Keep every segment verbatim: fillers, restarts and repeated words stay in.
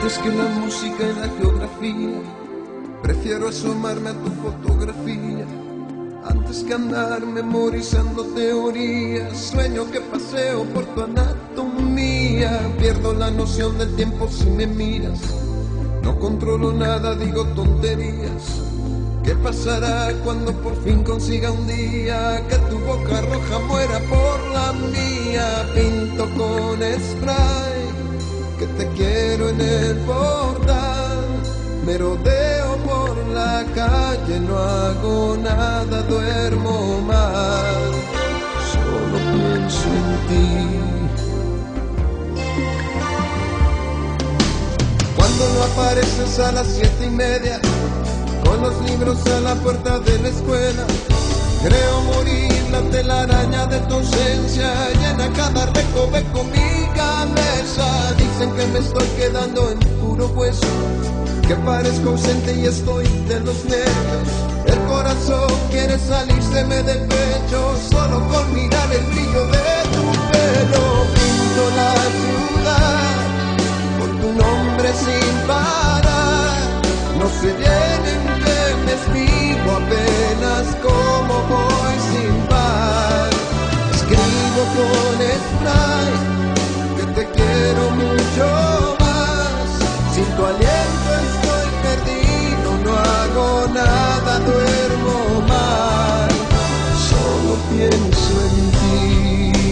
Antes que la música y la geografía, prefiero asomarme a tu fotografía. Antes que andar memorizando teorías, sueño que paseo por tu anatomía. Pierdo la noción del tiempo si me miras. No controlo nada, digo tonterías. ¿Qué pasará cuando por fin consiga un día que tu boca roja muera por la mía? Pinto con spray que te quiero en el portal. Me rodeo por la calle, no hago nada, duermo mal. Solo pienso en ti. Cuando no apareces a las siete y media, con los libros a la puerta de la escuela, creo morir la telaraña de tu ausencia, llena cada recoveco mi cabeza. Dicen que me estoy quedando en puro hueso, que parezco ausente y estoy de los nervios. El corazón quiere salírseme del pecho, solo con mirar el brillo de tu pelo. Pinto la ciudad por tu nombre sin parar. No se llenen de me escribo apenas como voy sin par. Escribo con spray que te quiero mucho más. Sin tu aliento estoy perdido, no hago nada, duermo mal. Solo pienso en ti.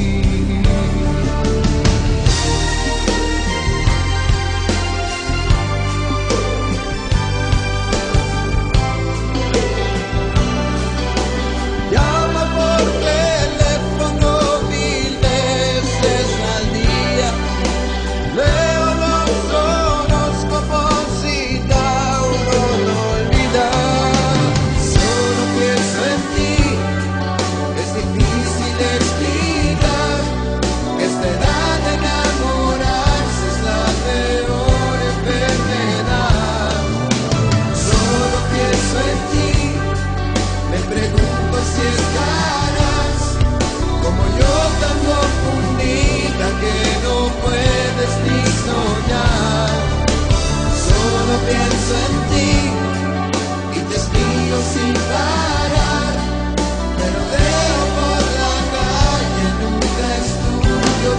Pienso en ti y te escribo sin parar. Me rodeo por la calle, nunca estudio,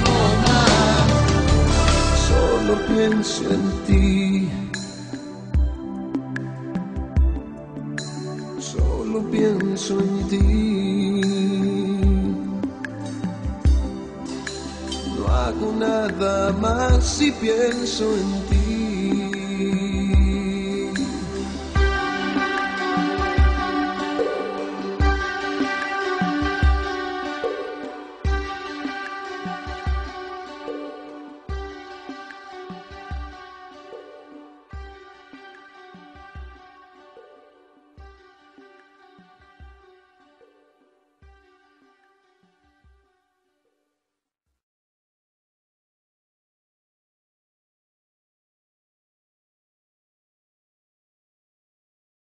duermo mal. Solo pienso en ti. Solo pienso en ti. No hago nada más si pienso en ti.